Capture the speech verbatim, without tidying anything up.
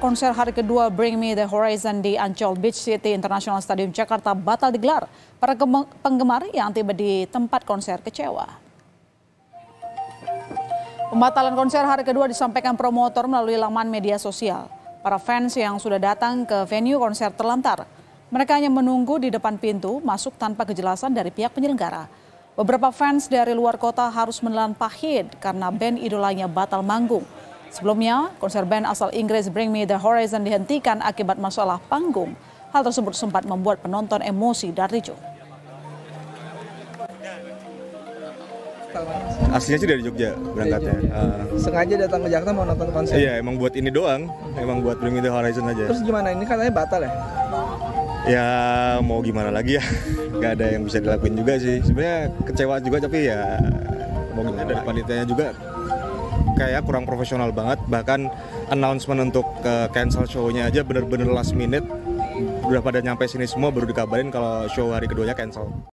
konser hari kedua Bring Me The Horizon di Ancol Beach City International Stadium Jakarta batal digelar. Para penggemar yang tiba di tempat konser kecewa. Pembatalan konser hari kedua disampaikan promotor melalui laman media sosial. Para fans yang sudah datang ke venue konser terlantar. Mereka hanya menunggu di depan pintu masuk tanpa kejelasan dari pihak penyelenggara. Beberapa fans dari luar kota harus menelan pahit karena band idolanya batal manggung. Sebelumnya, konser band asal Inggris Bring Me The Horizon dihentikan akibat masalah panggung. Hal tersebut sempat membuat penonton emosi dan ricuh. Aslinya sih dari Jogja berangkatnya. Uh, Sengaja datang ke Jakarta mau nonton konser? Iya, emang buat ini doang. Emang buat Bring Me The Horizon aja. Terus gimana? Ini katanya batal ya? Ya mau gimana lagi ya. Gak ada yang bisa dilakuin juga sih. Sebenarnya kecewa juga tapi ya mau gimana. Dari panitianya juga kayak kurang profesional banget. Bahkan announcement untuk uh, cancel show-nya aja bener-bener last minute. Udah pada nyampe sini semua baru dikabarin kalau show hari keduanya cancel.